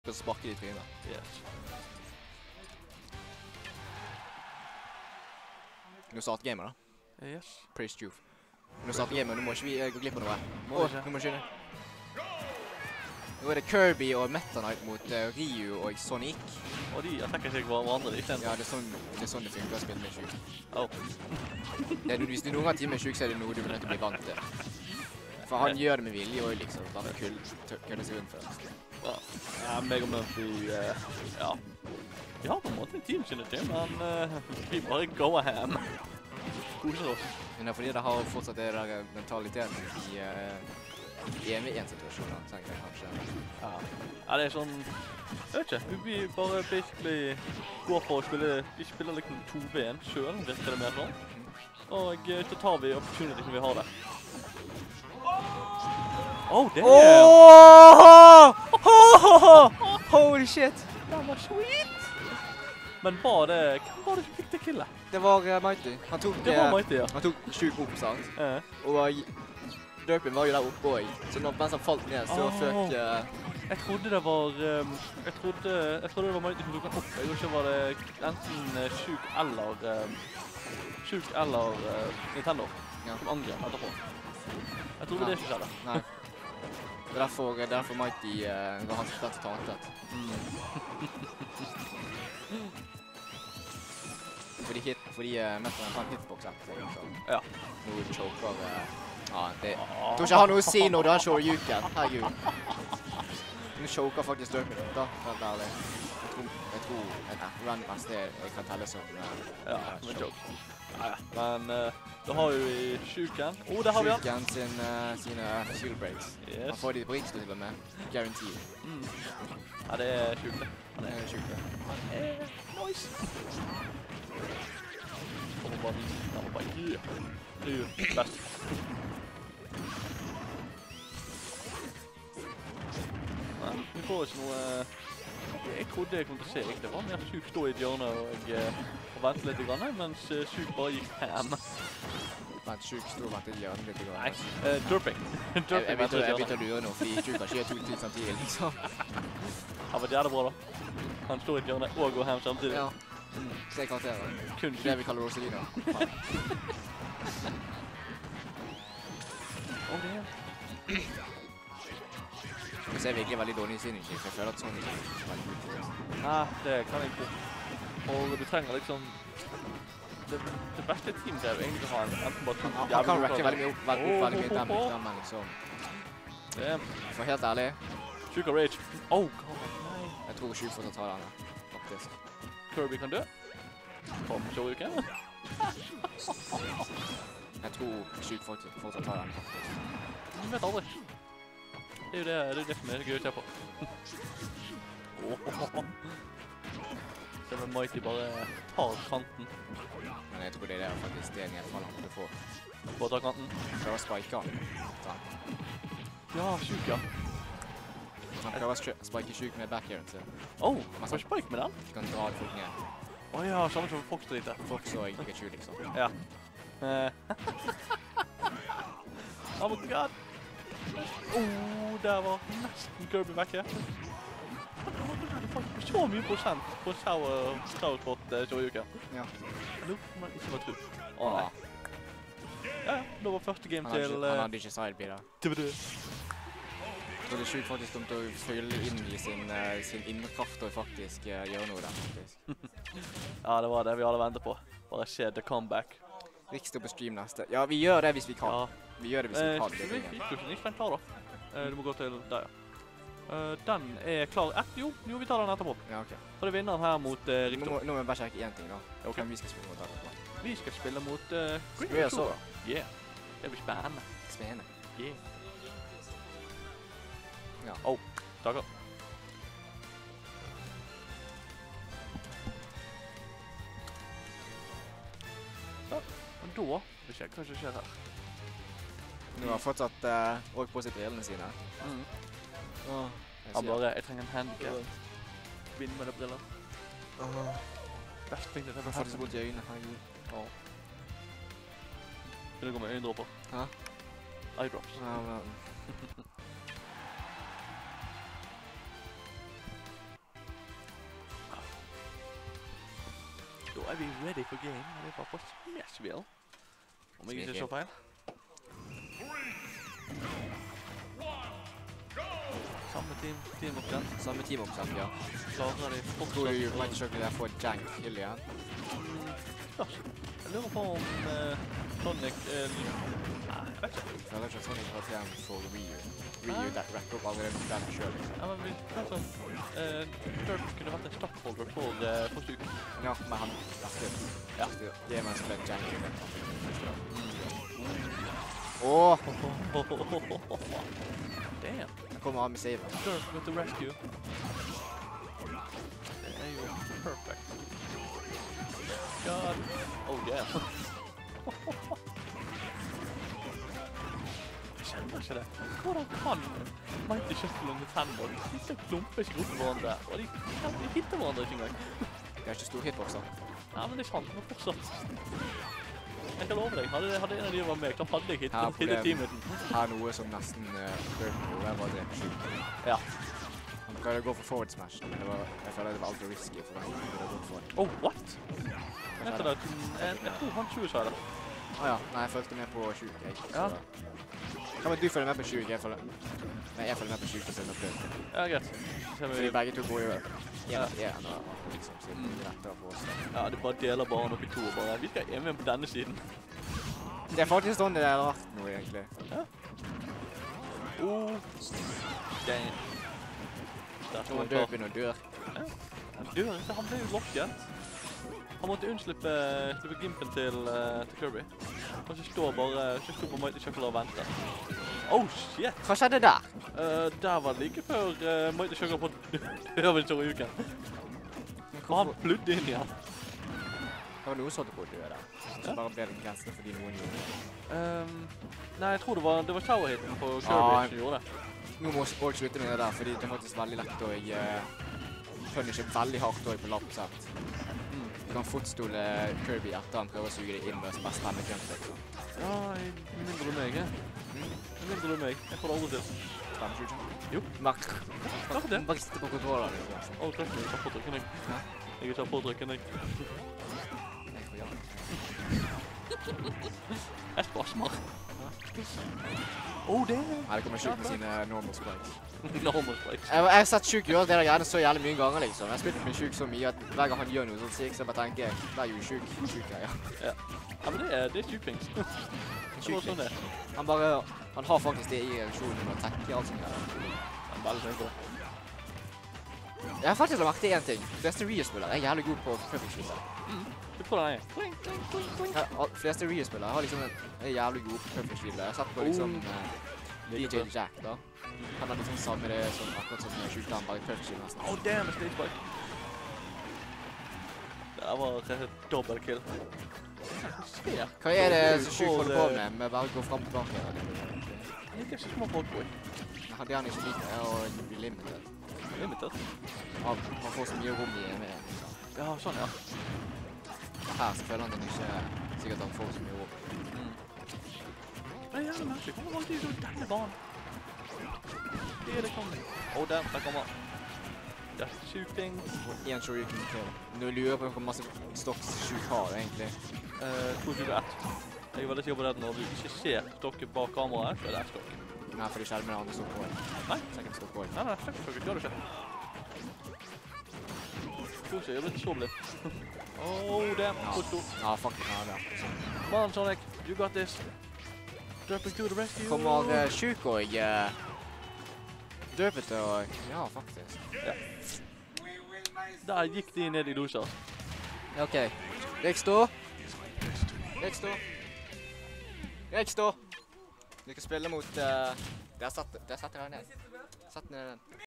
skal sparke de trynet. Yes. Nå starter gamet da. Yes. Praise Juve. Nå starter gamet, nå må ikke vi gå glipp av noe. Nå må vi skynde. Nå er det Kirby og Meta Knight mot Ryu og Sonic. Og de attacker seg hverandre, de kjenner. Ja, det er sånn det funker å spille med Shuuk. Oh. Hvis du noen gang timer med Shuuk, så er det noe du blir nødt til å bli vant til. For han gjør det med vilje og liksom, bare kødde seg rundt først. Ja, meg og Murphy, ja. Vi har på en måte en team, kjenner til, men vi bare go ham. Koser oss. Men det er fordi det har fortsatt det der mentaliteten i en-1-situasjonen, tenker jeg kanskje. Ja, det er sånn, jeg vet ikke, vi bare basically går for å spille, vi spiller liksom 2v1 selv, virker det mer sånn. Og så tar vi opportunity som vi har der. Oh, damn! Holy shit! Det var sweet! Men hvem var det som fikk det killet? Det var Mighty. Det var Mighty, ja. Han tok Shuuk opp, sant? Og Derpin var jo der oppe også. Så mens han falt ned, så føk... Jeg trodde det var... Jeg trodde det var Mighty som tok han opp. Jeg tror ikke var det enten Shuuk eller NintendOrk som angrep etterpå. Jeg tror det ikke skjedde. Nei. Det er derfor Mighty var hans slett tatet. Fordi Metteren har en hitbox etter seg. Ja. Noe choker... Ja, det... Jeg tror ikke jeg har noe å si når du har Shoryuken. Herregud. Nå choker faktisk Derpin da. Helt ærlig. Jeg tror et random sted jeg kan telle som... Ja, med choke. Men da har vi Shuuken. Det har vi han. Shuuken sine shield breaks. Han får de på riksstå til og med. Guaranteed. Ja, det er Shuuk det. Han er Shuuk det. Han er nice. Han var bare best. Vi får ikke noe... Jeg trodde jeg kom til å se det var mer Shuuk stå i et hjørne og vente litt grann, mens Shuuk bare gikk ham. Vent, Shuuk stod og ventet i hjørnet litt grann. Nei, Derping. Jeg begynte å lure nå, fordi Shuuk har ikke 2 tid samtidig, liksom. Ja, men det er det bra da. Han står i et hjørne og går ham samtidig. Ja. Se karakteren. Kun det vi kaller Rosalina. Det er... Det ser virkelig veldig dårlig i sinning, for jeg føler at sånn ikke er veldig god for oss. Nei, det kan jeg ikke. Og du trenger liksom... Det beste teamet er jo egentlig å ha enten bare... Han kan rekke veldig mye damage, men liksom... For helt ærlig... Shuuk og Rage. Oh god, nei. Jeg tror Shuuk får ta den, faktisk. Kirby kan dø. Kom, Shoryuken. Jeg tror Shuuk får ta den, faktisk. Jeg vet aldri. Det er jo det som er gøy å se på. Se med Mighty bare tar kanten. Men jeg tror det er faktisk det nedfall han burde få. På å ta kanten? Prøver å spike han. Ja, Shuuk, ja. Han prøver å spike Shuuk med backhairen sin. Man får spike med den? Du kan dra det folk ned. Ja, samme som Fox driter. Fox og Pikachu, liksom. Ja. Oh my god! Der var nesten Kirby vekk her. Han hadde faktisk så mye prosent på Sourspot Shoryuken. Ja. Nå må jeg ikke være tro. Nei. Ja, det var første game til... Han hadde ikke sidebeat da. Så det Shuuk faktisk kom til å følge inn i sin innerkraft og faktisk gjøre noe der, faktisk. Ja, det var det vi alle ventet på. Bare se the comeback. Rikstå på stream neste. Ja, vi gjør det hvis vi kan. Ja. Vi gjør det hvis vi kan. Ikke spent klar da. Du må gå til der, ja. Den er klar. Jo, vi tar den etterpå. Ja, ok. Så det vinner den her mot Rikstå. Nå må vi bare sjekke en ting da. Ok. Vi skal spille mot der. Vi skal spille mot Green Soda. Yeah. Det blir spennende. Spennende. Yeah. Ja. Takker. Men da, vi ser hva som skjer her. Nå har fortsatt også på seg brillene sine. Han bare, jeg trenger en handicap. Vinn med det briller. Best ting det er for faktisk bort i øynene, herregud. Vil du gå med øyendråper? Hæ? Eyedrops. Ja, men... er vi ready for game. Vi var på Smashville. Om jeg ikke så feil. Samme teamoppsett. Samme teamoppsett, ja. Klarer de fortsatt. Tror du MShuckle der får jank kill igjen? Spørs. Jeg lurer på om Sonic... Nei, jeg vet ikke. Jeg føler ikke at Sonic har fjern for Ryu. Ryu rekker opp allerede med den selv, liksom. Ja, men vi kan sånn... Derp kunne vært en startholder for Shuuk. Ja, men han rekker. Ja. Det er mens det er jank i det. Åh! Damn. Jeg kommer av med save. Derp with the rescue. Det er jo perfect. God. Oh yeah. Jeg kjenner ikke det. Hvordan kan MShuckle og NintendOrk? De klumper ikke opp hverandre, og de hitter hverandre ikke engang. Det er ikke stor hitboxer. Ja, men det er sant, men fortsatt. Jeg kan love deg, hadde en av de var med, da hadde jeg hittet teamet. Her er noe som nesten Bergen der var drept Shuuk. Ja. Han prøvde å gå for forward smash, men jeg føler det var alltid risky for han å gå for. Oh, what? Jeg tror han 20 sa det. Ja, nei, jeg følte med på Shuuk, jeg. Ja. Kan man du følge med på Shuuk? Jeg følger med på Shuuk og sender prøv. Ja, greit. Fordi begge to går jo igjen og liksom, siden det er lettere for oss. Ja, det bare deler banen opp i to og bare, vi skal hjemme på denne siden. Det er faktisk sånn det er rart nå, egentlig. Ja. Damn. Nå Derpin og dør. Ja. Han ble jo locket. Han måtte unnslippe gimpen til Kirby. Og så står bare på MShuckle og venter. Oh shit! Hva skjedde der? Der var det like før MShuckle på døven til uken. Og han flydde inn igjen. Det var noen som holdt på å dø der. Så bare ble det grensene fordi noen gjorde det. Nei, jeg tror det var showerhitten på Kirby som gjorde det. Nå må folk slutte med det der, fordi det er faktisk veldig lett å punishe veldig hardt på lappsett. Du kan fort stole Kirby etter han prøver å suge det inn med å bare spenne jump. Ja, mindre du meg, Mindre du meg. Jeg får det aldri til. Spenne jump? Jo. Klart det. Bare sitte på kontroller. Å, klart det. Jeg tar påtrykken, jeg. Jeg tar påtrykken, jeg. Jeg spasmer. Oh, damn! Nei, det kommer Shuuk med sine normal spikes. Normal spikes. Jeg har sett Shuuk gjøre det der greiene så jævlig mye ganger, liksom. Jeg har spilt med Shuuk så mye at hver gang han gjør noe sånn sykt, så jeg bare tenker, der gjorde Shuuk, ja. Ja, men det er Shuuk-things. Han har faktisk det i reaksjonen med å tekke alt sånt her. Han er veldig flink på det. Jeg har faktisk lagt til en ting. Fleste Ryu-spillere er jævlig gode på perfect shooter. Du får den jeg. Fleste Ryu-spillere har liksom en jævlig god perfect shooter. Jeg har sett på liksom DJ Jack da. Han har liksom samme det som akkurat som Shuuk han bare perfect shooter nesten. Oh damn, det er spike. Det var dobbelt kill. Hva er det Shuuk holder på med bare å gå frem tilbake? Det er ikke så små folk på. Det han ikke liker er å bli limited. Limited? Han får så mye rom i med. Ja, sånn ja. Her så føler han den ikke sikkert han får så mye rom. Men jeg er merkelig, kommer alltid ut denne banen. Det er det kommer. Oh damn, der kommer. Just shooting. En Shoryuken kill. Nå lurer på hvor masse stocks Shuuk har egentlig. 221. Jeg er veldig sikker på det når du ikke ser stokket bak kameraet, så er det stokk. Nei, for det skjer med andre stokk på. Nei? Second stokk på. Nei, stokket gjør det ikke. Skal vi se, jeg blir så blitt. Oh damn, så stort. Ja, faktisk har det. Come on Sonic, you got this. Derping to the rescue. Kommer Shuuk og Derpet og... Ja, faktisk. Ja. Der gikk de ned i dosa. Ok. Rekstå. Vi skal spille mot... Der setter jeg ned. Sett ned den.